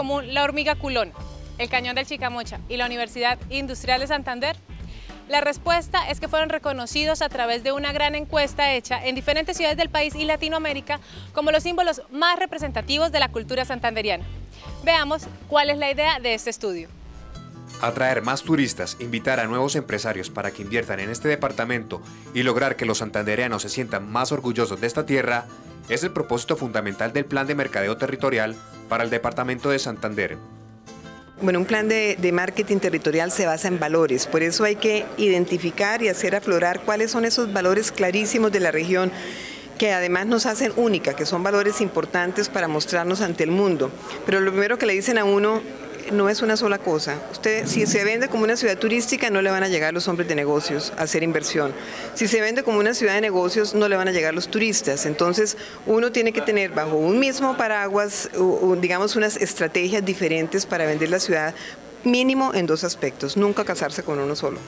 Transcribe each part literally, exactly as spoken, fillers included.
común la hormiga culona, el Cañón del Chicamocha y la Universidad Industrial de Santander? La respuesta es que fueron reconocidos a través de una gran encuesta hecha en diferentes ciudades del país y Latinoamérica como los símbolos más representativos de la cultura santanderiana. Veamos cuál es la idea de este estudio. Atraer más turistas, invitar a nuevos empresarios para que inviertan en este departamento y lograr que los santandereanos se sientan más orgullosos de esta tierra es el propósito fundamental del Plan de Mercadeo Territorial para el Departamento de Santander. Bueno, un plan de, de marketing territorial se basa en valores, por eso hay que identificar y hacer aflorar cuáles son esos valores clarísimos de la región que además nos hacen única, que son valores importantes para mostrarnos ante el mundo. Pero lo primero que le dicen a uno no es una sola cosa. Usted, si se vende como una ciudad turística, no le van a llegar los hombres de negocios a hacer inversión. Si se vende como una ciudad de negocios, no le van a llegar los turistas. Entonces, uno tiene que tener bajo un mismo paraguas, digamos, unas estrategias diferentes para vender la ciudad, mínimo en dos aspectos, nunca casarse con uno solo.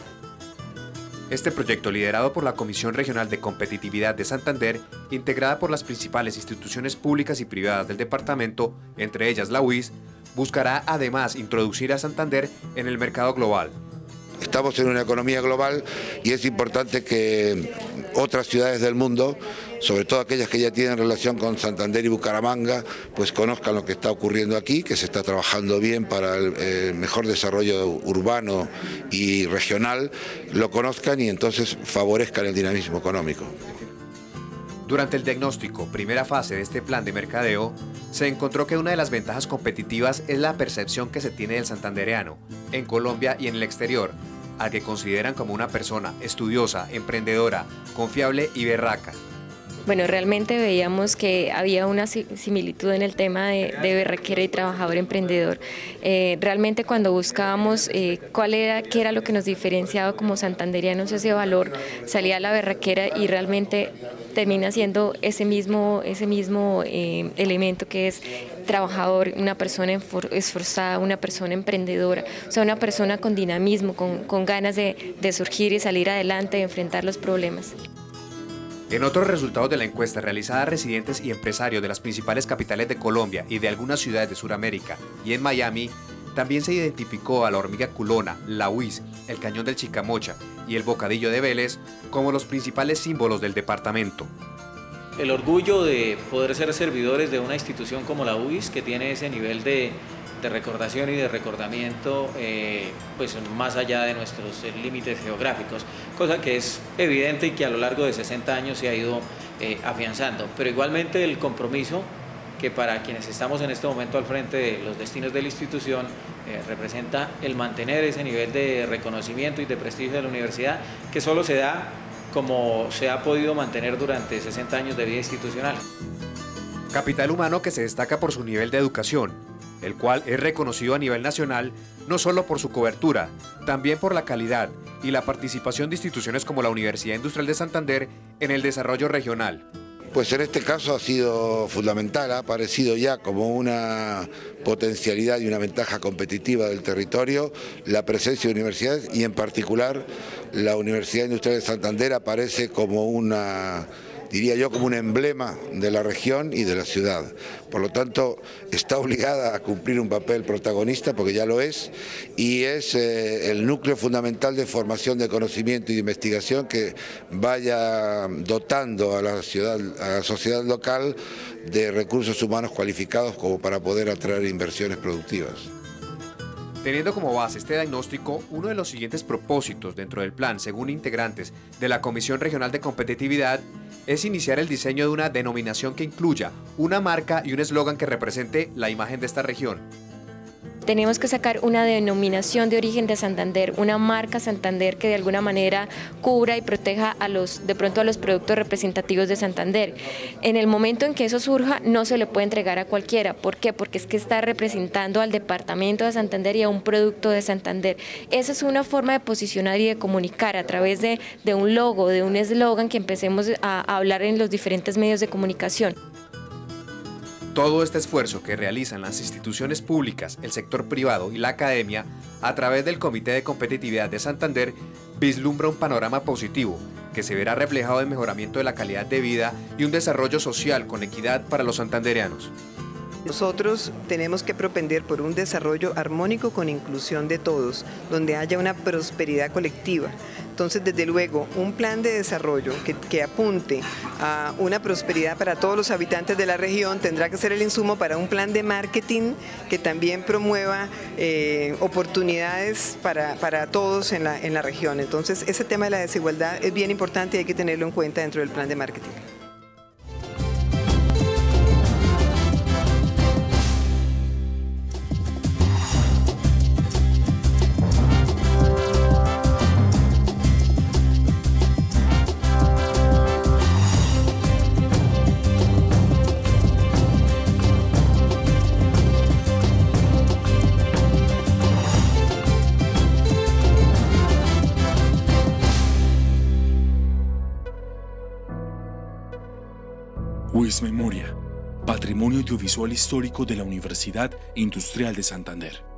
Este proyecto, liderado por la Comisión Regional de Competitividad de Santander, integrada por las principales instituciones públicas y privadas del departamento, entre ellas la U I S, buscará además introducir a Santander en el mercado global. Estamos en una economía global y es importante que otras ciudades del mundo, sobre todo aquellas que ya tienen relación con Santander y Bucaramanga, pues conozcan lo que está ocurriendo aquí, que se está trabajando bien para el, el mejor desarrollo urbano y regional, lo conozcan y entonces favorezcan el dinamismo económico. Durante el diagnóstico, primera fase de este plan de mercadeo, se encontró que una de las ventajas competitivas es la percepción que se tiene del santandereano, en Colombia y en el exterior, al que consideran como una persona estudiosa, emprendedora, confiable y berraca. Bueno, realmente veíamos que había una similitud en el tema de, de berraquera y trabajador emprendedor. Eh, realmente cuando buscábamos eh, cuál era, qué era lo que nos diferenciaba como santanderianos ese valor, salía la berraquera y realmente termina siendo ese mismo, ese mismo eh, elemento que es trabajador, una persona esforzada, una persona emprendedora, o sea, una persona con dinamismo, con, con ganas de, de surgir y salir adelante, de enfrentar los problemas. En otros resultados de la encuesta realizada a residentes y empresarios de las principales capitales de Colombia y de algunas ciudades de Sudamérica y en Miami, también se identificó a la hormiga culona, la U I S, el Cañón del Chicamocha y el Bocadillo de Vélez como los principales símbolos del departamento. El orgullo de poder ser servidores de una institución como la U I S, que tiene ese nivel de, de recordación y de recordamiento eh, pues más allá de nuestros eh, límites geográficos, cosa que es evidente y que a lo largo de sesenta años se ha ido eh, afianzando, pero igualmente el compromiso que para quienes estamos en este momento al frente de los destinos de la institución eh, representa el mantener ese nivel de reconocimiento y de prestigio de la universidad, que solo se da como se ha podido mantener durante sesenta años de vida institucional. Capital humano que se destaca por su nivel de educación, el cual es reconocido a nivel nacional no solo por su cobertura, también por la calidad y la participación de instituciones como la Universidad Industrial de Santander en el desarrollo regional. Pues en este caso ha sido fundamental, ha aparecido ya como una potencialidad y una ventaja competitiva del territorio la presencia de universidades y en particular la Universidad Industrial de Santander aparece como una, diría yo, como un emblema de la región y de la ciudad. Por lo tanto, está obligada a cumplir un papel protagonista, porque ya lo es, y es eh, el núcleo fundamental de formación de conocimiento y de investigación que vaya dotando a la ciudad, a la sociedad local de recursos humanos cualificados como para poder atraer inversiones productivas. Teniendo como base este diagnóstico, uno de los siguientes propósitos dentro del plan, según integrantes de la Comisión Regional de Competitividad, es iniciar el diseño de una denominación que incluya una marca y un eslogan que represente la imagen de esta región. Tenemos que sacar una denominación de origen de Santander, una marca Santander que de alguna manera cubra y proteja a los, de pronto a los productos representativos de Santander. En el momento en que eso surja, no se le puede entregar a cualquiera. ¿Por qué? Porque es que está representando al departamento de Santander y a un producto de Santander. Esa es una forma de posicionar y de comunicar a través de, de un logo, de un eslogan que empecemos a, a hablar en los diferentes medios de comunicación. Todo este esfuerzo que realizan las instituciones públicas, el sector privado y la academia, a través del Comité de Competitividad de Santander, vislumbra un panorama positivo, que se verá reflejado en mejoramiento de la calidad de vida y un desarrollo social con equidad para los santandereanos. Nosotros tenemos que propender por un desarrollo armónico con inclusión de todos, donde haya una prosperidad colectiva. Entonces, desde luego, un plan de desarrollo que, que apunte a una prosperidad para todos los habitantes de la región tendrá que ser el insumo para un plan de marketing que también promueva eh, oportunidades para, para todos en la, en la región. Entonces, ese tema de la desigualdad es bien importante y hay que tenerlo en cuenta dentro del plan de marketing. UIS Memoria, Patrimonio Audiovisual Histórico de la Universidad Industrial de Santander.